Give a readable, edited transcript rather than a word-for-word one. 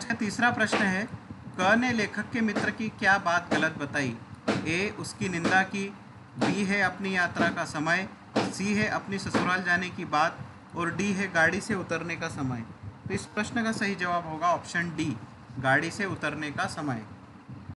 इसका तीसरा प्रश्न है, क ने लेखक के मित्र की क्या बात गलत बताई? ए उसकी निंदा की, बी है अपनी यात्रा का समय, सी है अपनी ससुराल जाने की बात और डी है गाड़ी से उतरने का समय। तो इस प्रश्न का सही जवाब होगा ऑप्शन डी, गाड़ी से उतरने का समय।